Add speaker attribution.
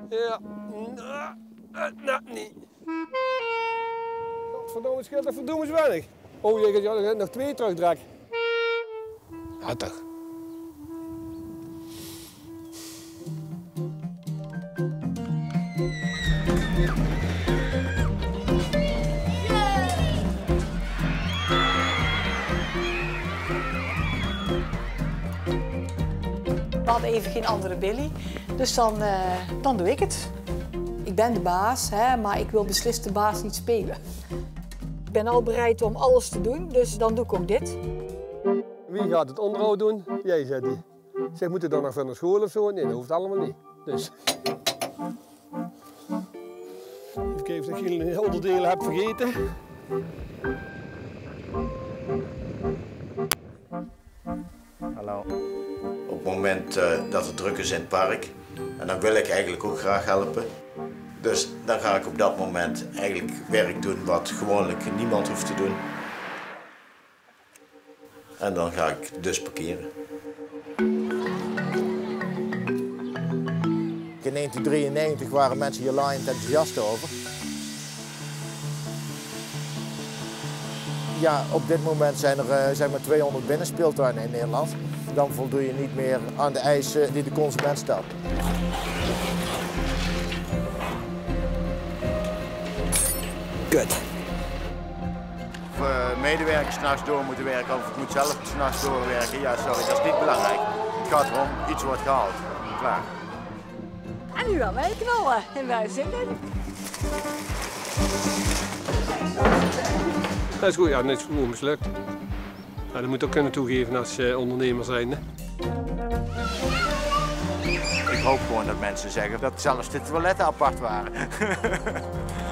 Speaker 1: Ja, nou, niet. Godverdomme, het scheelt er verdomme weinig. Oh, je gaat nog 2 terugdraak. Ja, toch.
Speaker 2: We hadden even geen andere Billy, dus dan doe ik het. Ik ben de baas, hè, maar ik wil beslist de baas niet spelen. Ik ben al bereid om alles te doen, dus dan doe ik ook dit.
Speaker 1: Wie gaat het onderhoud doen? Jij, zei die. Zeg, moet je dan nog van naar school of zo? Nee, dat hoeft allemaal niet. Dus. Even kijken of ik geen onderdelen heb vergeten.
Speaker 3: Hallo. Op het moment dat het druk is in het park, en dan wil ik eigenlijk ook graag helpen. Dus dan ga ik op dat moment eigenlijk werk doen wat gewoonlijk niemand hoeft te doen. En dan ga ik dus parkeren. In 1993 waren mensen hier laaiend enthousiast over. Ja, op dit moment zijn er zeg maar 200 binnenspeeltuinen in Nederland. Dan voldoe je niet meer aan de eisen die de consument stelt.
Speaker 1: Kut.
Speaker 3: Of medewerkers 's nachts door moeten werken of ik moet zelf 's nachts doorwerken, ja sorry, dat is niet belangrijk. Het gaat erom, iets wordt gehaald. Klaar.
Speaker 2: En nu gaan wij knallen en wij zin in.
Speaker 1: Dat is goed, ja, net gewoon mislukt. Ja, dat moet je ook kunnen toegeven als ondernemer zijn. Hè?
Speaker 3: Ik hoop gewoon dat mensen zeggen dat zelfs de toiletten apart waren.